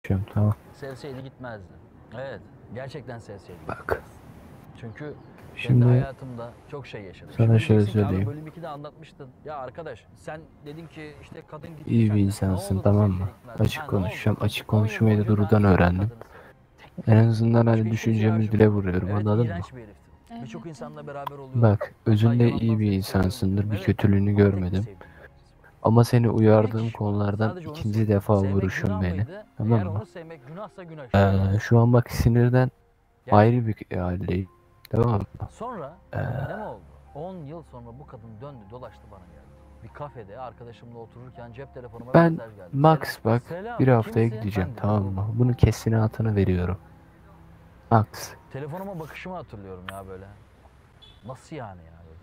Tamam. Sevseydi gitmezdi. Evet, gerçekten sevseydi Bak. gitmezdi. Çünkü kendi Şimdi hayatımda çok şey yaşadım. sana Şimdi şöyle diyeceksin ki abi söyleyeyim. bölüm 2'de anlatmıştın. Ya arkadaş sen dedin ki işte kadın gitti İyi bir senden. Ne insansın, oldu da tamam mı? sevseydi gitmezdi? Açık Ha ne oldu? konuşacağım. Açık 10 yıl konuşmayı da boyunca ben Duru'dan tek bir öğrendim. kadını sevdim. Tek En bir. azından Başka hani hiç kimseye düşüncemi aşık dile olmadım. vuruyorum, Evet anladın mı? iğrenç bir heriftim. Evet, Birçok insanla beraber oluyorum. Bak, Hatta özünde yalandan iyi bir seni seviyorum insansındır. diyorum. Bir Evet kötülüğünü ama tek bir görmedim. sevdiğim bir birisi var. Ama seni Bir uyardığım kişi var. konulardan Sadece onu ikinci seviyorum. defa Sevmek vuruşun günah beni. mıydı? Tamam Eğer mı? onu sevmek günahsa günah işte. Şu an bak sinirden Gerçekten. ayrı bir haldeyim. Tamam mı? Sonra Ee, ne mi oldu? 10 yıl sonra bu kadın döndü dolaştı bana geldi. Bir kafede arkadaşımla otururken cep telefonuma bir ben mesaj geldi. Max bak Selam, bir haftaya kimsin? gideceğim, Ben dedim tamam Roma. mı? Bunu kesinatını veriyorum. Max. Telefonuma bakışımı hatırlıyorum ya böyle. Nasıl yani ya dedim.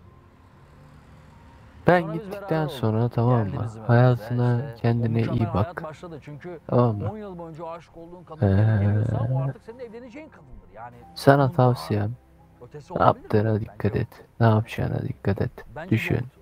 Ben Sonra biz beraber gittikten olduk. sonra, tamam Geldi mı? bizim evimize Hayatına işte. O kendine mükemmel iyi hayat bak. başladı çünkü Tamam mı? 10 yıl boyunca aşık olduğun kadın geri geliyorsa o artık senin evleneceğin kadındır. Yani Sana bunun daha tavsiyem, ötesi ne olabilir mi? yaptığına Bence dikkat yok. et. Ne yapacağına dikkat et. Bence Düşün. yoktu.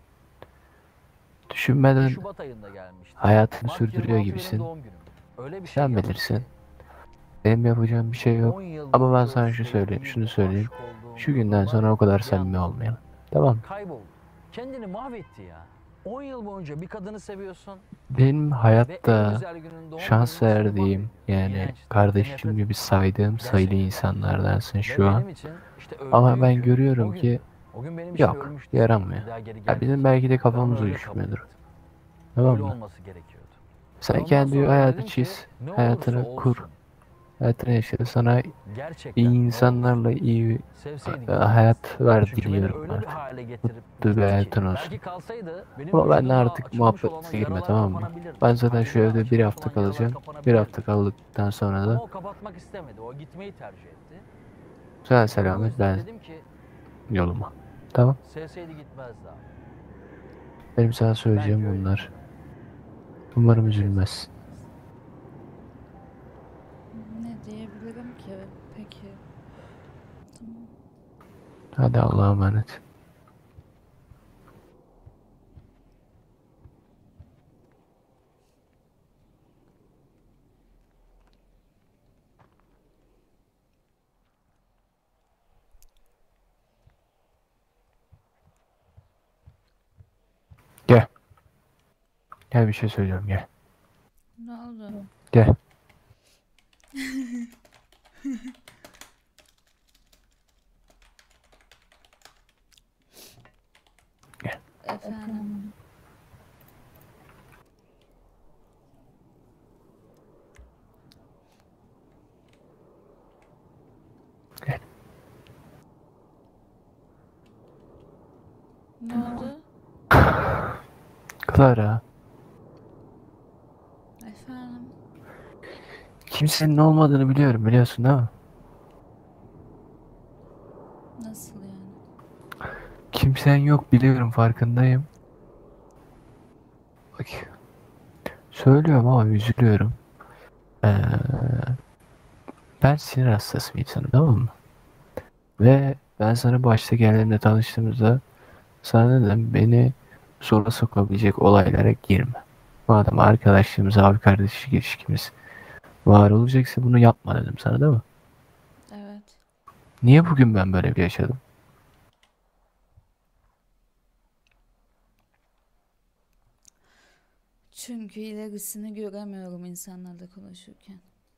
Düşünmeden Şubat ayında gelmişti. hayatını Mart sürdürüyor 26 benim gibisin. doğum günüm. Öyle bir şey Sen yaptı bilirsin. ki Benim yapacağım bir şey yok. 10 yıl Ama ben boyunca o sana şunu sevdiğim, o söyleyeyim. aşık olduğum Şu günden kadınla sonra o kadar bir samimi anda olmayalım. Tamam mı? kayboldu. Kendini mahvetti ya. 10 yıl boyunca bir kadını seviyorsun Benim ve en hayatta güzel günün doğum şans gününde seni verdiğim, mahvediyor. yani İğrençti ve kardeşim nefret gibi ettim. saydığım sayılı Gerçekten. insanlardansın Ve şu an. benim için işte Ama öldüğüm ben gün görüyorum o gündü. ki O gün benim için yok, ölmüştü zaten. yaramıyor. Bir daha geri Ya bizim gelmeyecek. belki de Ben onu kafamız öyle kabul uyuşmuyordur. ettim. Tamam Öyle mı? olması gerekiyordu. Ve Sen ondan kendi sonra da hayatı dedim ki çiz. ne olursa Hayatını kur. olsun Hayatını yaşa. Sana iyi gerçekten ne olursa insanlarla iyi bir sevseydi hayat gitmezdi. var Çünkü beni diliyorum öyle bir artık. hale getirip Mutlu bir gitti ki hayatın olsun. belki kalsaydı benim Ama ben de vücudumda artık açılmış olan o muhabbete girme, yaralar tamam mı? kapanabilirdi. Ben zaten şu Kalbime evde bir açılmış hafta olan yaralar kalacağım. Bir kapanabilirdi. hafta kaldıktan sonra Ama da o kapatmak istemedi. O gitmeyi tercih etti. sen Ben bu selamet, yüzden ben dedim ki yoluma. Tamam. sevseydi gitmezdi abi. Benim sana Bence söyleyeceğim öyle. bunlar. Umarım Sevseydi üzülmez. gitmezdi. ne diyebilirim ki? Peki. Tamam. Hadi Allah'a emanet. Gel. Gel, bir şey söyleyeceğim, gel. Ne oldu? Gel. Gel. Efendim. Gel. Ne oldu? Clara. Efendim. Kimsenin olmadığını biliyorum, biliyorsun değil mi? Nasıl yani? Kimsen yok, biliyorum, farkındayım. Bak. Söylüyorum ama üzülüyorum. Ee, Ben sinir hastası bir insanım, tamam mı? Ve ben sana başta geldiğimde tanıştığımızda sana dedim, beni zorla sokabilecek olaylara girme. Madem arkadaşlığımız, abi kardeşlik ilişkimiz var olacaksa bunu yapma dedim sana, değil mi? Evet. Niye bugün ben böyle bir yaşadım? Çünkü ilerisini göremiyorum insanlarla konuşurken.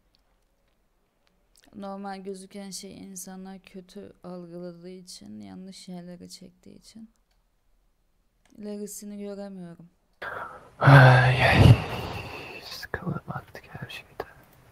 Normal gözüken şey insanlar kötü algıladığı için, yanlış yerlere çektiği için. İlerisini göremiyorum. Ay, ay. Sıkıldım artık her şeyden.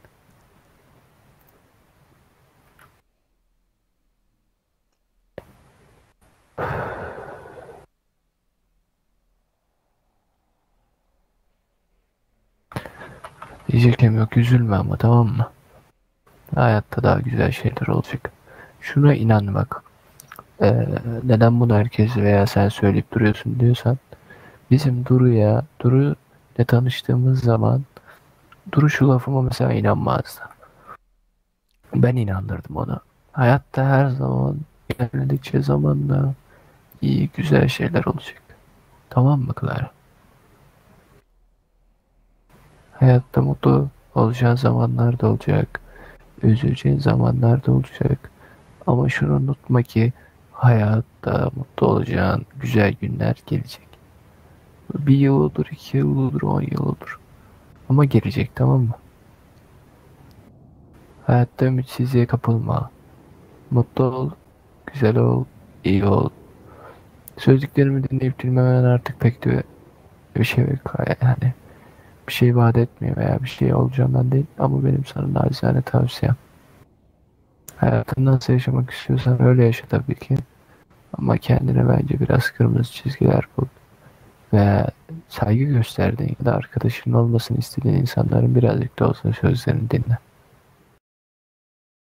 Diyeceklerim yok, üzülme ama, tamam mı? Hayatta daha güzel şeyler olacak. Şuna inan bak. Neden bunu herkes veya sen söyleyip duruyorsun diyorsan, bizim Duru ile tanıştığımız zaman Duru şu lafıma mesela inanmazdı. Ben inandırdım onu. Hayatta her zaman ilerledikçe zamanla iyi güzel şeyler olacak. Tamam mı Clara? Hayatta mutlu olacağın zamanlar da olacak. Üzüleceğin zamanlar da olacak. Ama şunu unutma ki hayatta mutlu olacağın güzel günler gelecek. Bir yıl olur, 2 yıl olur, 10 yıl olur. Ama gelecek, tamam mı? Hayatta ümitsizliğe kapılma. Mutlu ol, güzel ol, iyi ol. Söylediklerimi dinleyip dinlememen artık pek de bir şey yok. Yani bir şey vaat etmiyor veya bir şey olacağından değil. Ama benim sana nacizane tavsiyem. Hayatını nasıl yaşamak istiyorsan öyle yaşa tabii ki. Ama kendine bence biraz kırmızı çizgiler bul. Ve saygı gösterdiğin ya da arkadaşının olmasını istediğin insanların birazcık da olsa sözlerini dinle.